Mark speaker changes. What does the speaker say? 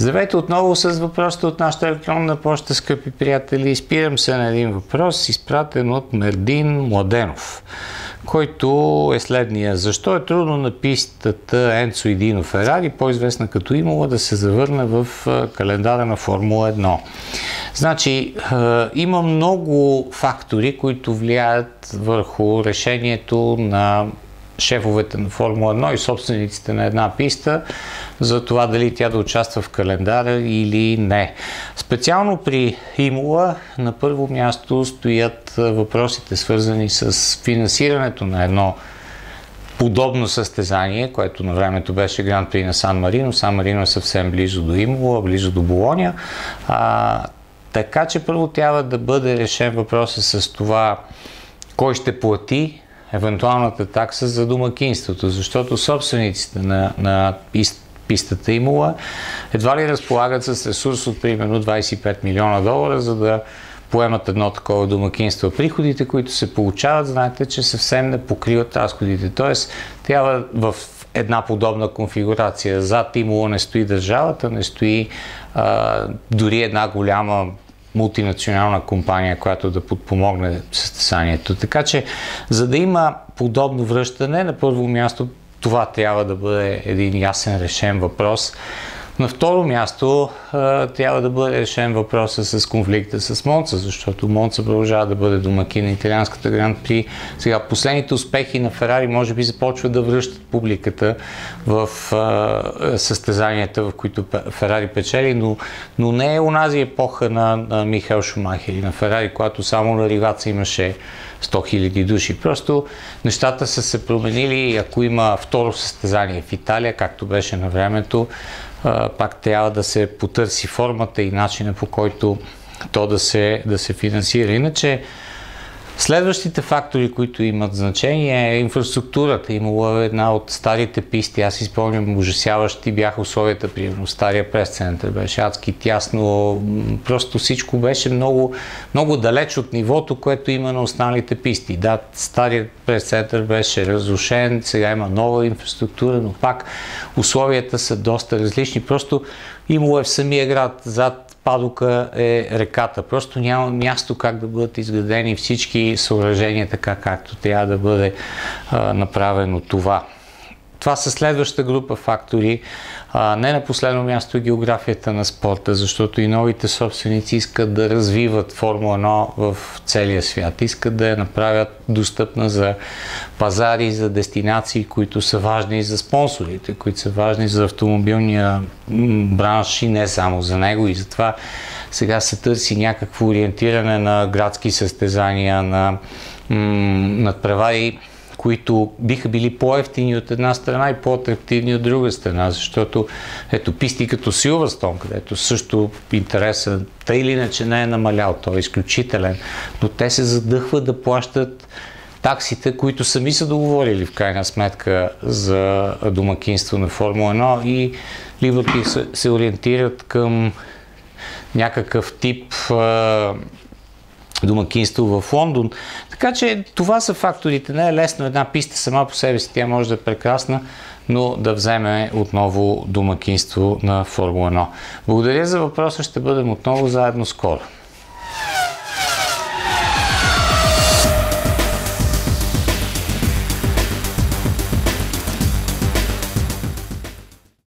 Speaker 1: Здравейте отново с въпросите от нашата електронна поща, скъпи приятели. Спирам се на един въпрос, изпратен от Мердин Младенов, който е следния. Защо е трудно на пистата Енцо и Дино Ферари, по-известна като Имола, да се завърне в календара на Формула 1? Значи, има много фактори, които влияят върху решението на шефовете на Формула 1 и собствениците на една писта за това дали тя да участва в календара или не. Специално при Имола на първо място стоят въпросите, свързани с финансирането на едно подобно състезание, което на времето беше Гран При на Сан Марино. Сан Марино е съвсем близо до Имола, близо до Болоня. Така че първо трябва да бъде решен въпросът с това кой ще плати евентуалната такса за домакинството, защото собствениците на пистата Имола едва ли разполагат с ресурс от примерно 25 милиона долара, за да поемат едно такова домакинство. Приходите, които се получават, знаете, че съвсем не покриват разходите. Тоест, трябва в една подобна конфигурация. Зад Имола не стои държавата, не стои дори една голяма мултинационална компания, която да подпомогне състезанието. Така че, за да има подобно връщане, на първо място това трябва да бъде един ясен решен въпрос. На второ място трябва да бъде решен въпроса с конфликта с Монца, защото Монца продължава да бъде домакин на италианската Гран При. Сега последните успехи на Ферари може би започват да връщат публиката в състезанията, в които Ферари печели, но не е онази епоха на Михаел Шумахер и на Ферари, когато само на Риваца имаше 100 000 души. Просто нещата са се променили и ако има второ състезание в Италия, както беше на времето, пак трябва да се потърси формата и начина, по който то да се финансира. Иначе следващите фактори, които имат значение, е инфраструктурата. Имало една от старите писти. Аз изпомням, ужасяващи бяха условията, примерно стария прес-център беше адски тясно. Просто всичко беше много, много далеч от нивото, което има на останалите писти. Да, старият прес-център беше разрушен, сега има нова инфраструктура, но пак условията са доста различни. Просто Имало е в самия град, зад падока е реката. Просто няма място как да бъдат изградени всички съоръжения така, както трябва да бъде направено това. Това са следваща група фактори. Не на последно място е географията на спорта, защото и новите собственици искат да развиват Формула 1 в целия свят. Искат да я направят достъпна за пазари, за дестинации, които са важни за спонсорите, които са важни за автомобилния бранш и не само за него. И затова сега се търси някакво ориентиране на градски състезания, на надпревари, които биха били по-евтини от една страна и по-атрактивни от друга страна, защото ето писти като Силвърстоун, където също интересът тъй или иначе не е намалял, той е изключителен, но те се задъхват да плащат таксите, които сами са договорили в крайна сметка за домакинство на Формула 1 и Либърти се ориентират към някакъв тип домакинство в Лондон. Така че това са факторите. Не е лесно една писта сама по себе си, тя може да е прекрасна, но да вземе отново домакинство на Формула 1. Благодаря за въпроса, ще бъдем отново заедно скоро.